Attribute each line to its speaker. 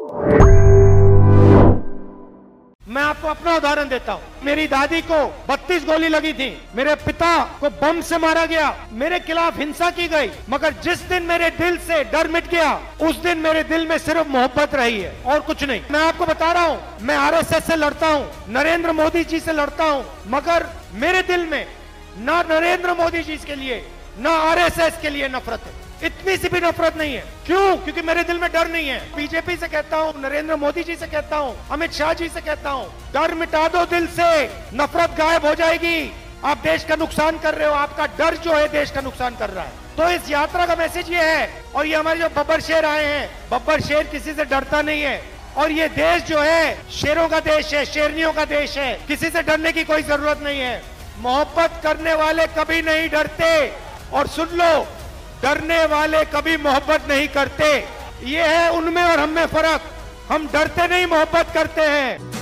Speaker 1: मैं आपको अपना उदाहरण देता हूँ। मेरी दादी को 32 गोली लगी थी, मेरे पिता को बम से मारा गया, मेरे खिलाफ हिंसा की गई, मगर जिस दिन मेरे दिल से डर मिट गया उस दिन मेरे दिल में सिर्फ मोहब्बत रही है और कुछ नहीं। मैं आपको बता रहा हूँ, मैं आरएसएस से लड़ता हूँ, नरेंद्र मोदी जी से लड़ता हूँ, मगर मेरे दिल में ना नरेंद्र मोदी जी के लिए ना आरएसएस के लिए नफरत है, इतनी सी भी नफरत नहीं है। क्यों? क्योंकि मेरे दिल में डर नहीं है। बीजेपी से कहता हूँ, नरेंद्र मोदी जी से कहता हूँ, अमित शाह जी से कहता हूँ, डर मिटा दो दिल से, नफरत गायब हो जाएगी। आप देश का नुकसान कर रहे हो, आपका डर जो है देश का नुकसान कर रहा है। तो इस यात्रा का मैसेज ये है, और ये हमारे जो बब्बर शेर आए हैं, बब्बर शेर किसी से डरता नहीं है, और ये देश जो है शेरों का देश है, शेरनियों का देश है, किसी से डरने की कोई जरूरत नहीं है। मोहब्बत करने वाले कभी नहीं डरते, और सुन लो, डरने वाले कभी मोहब्बत नहीं करते। ये है उनमें और हम में फर्क। हम डरते नहीं, मोहब्बत करते हैं।